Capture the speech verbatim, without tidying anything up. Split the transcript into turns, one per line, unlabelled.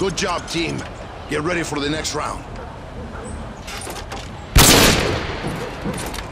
Good job, team. Get ready for the next round.